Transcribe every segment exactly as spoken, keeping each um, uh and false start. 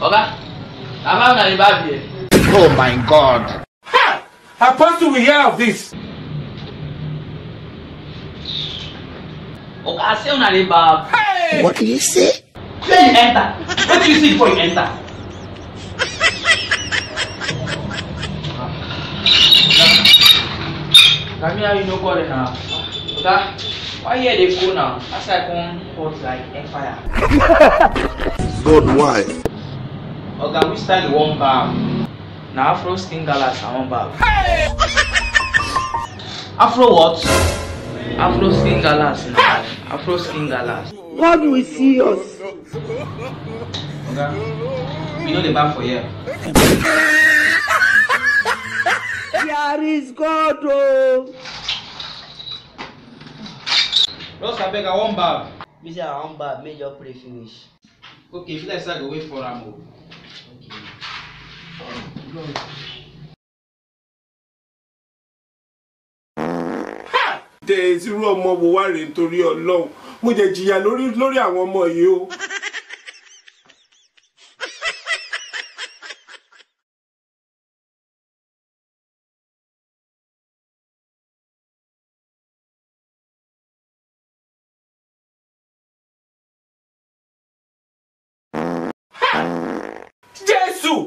Oga, I'm out of the baby. Oh my God. Ha! Apostle will hear of this. Oga, I say on the bab. Hey! What did you say? Say you enter. What do you see before you enter? Come here, you know call it now. Oga, why here they go now? As I come hot like a fire. God, why? Oga, we style the one bab. Now Afro skin galas and one bab. Hey! Afro what? Afro skin galas now. Afro skin galas. God will see us. Oga, we know the bab for here. There is God, oh. Ross, I beg, I want bab. Me say I want bad, make your pray finish. Okay, if you like, I go wait for Ramo. Tẹ irú ọmọ wo wá rèé nítorí Ọlọ́run. Mo jẹ jìyà lórí lórí àwọn ọmọ yìí o. Jésù!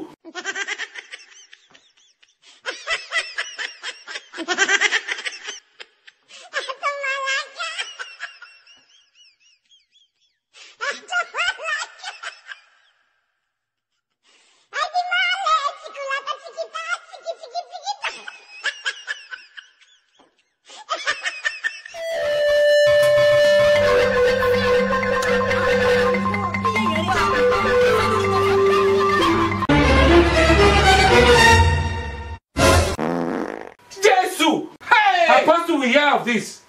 Apostle will hear of this.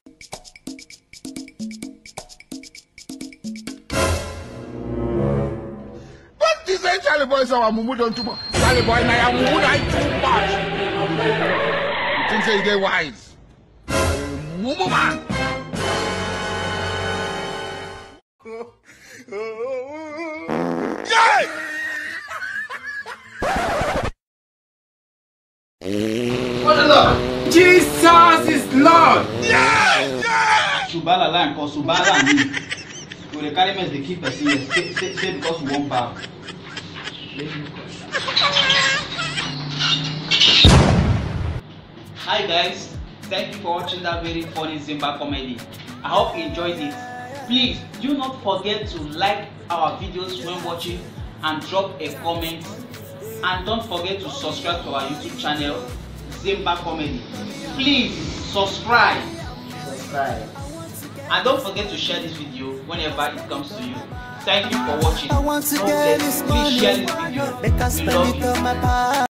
What is that Charlie boy say our mumu don't too much? Charlie boy na your mumu na too much. You think say you get wise? Mumu man. Yeah! What the Lord? Jesus is Lord. Yeah! Yeah! Subala line cause Subala me. So the carry mess they keep us here. Say, say, say because we want bab. Hi guys, thank you for watching that very funny Zimba comedy. I hope you enjoyed it. Please do not forget to like our videos when watching and drop a comment. And don't forget to subscribe to our YouTube channel, Zimba Comedy. Please subscribe. Subscribe. And don't forget to share this video whenever it comes to you. Thank you for watching. I want to Don't get forget, this please share this money. video. Make us We spend love it you. on my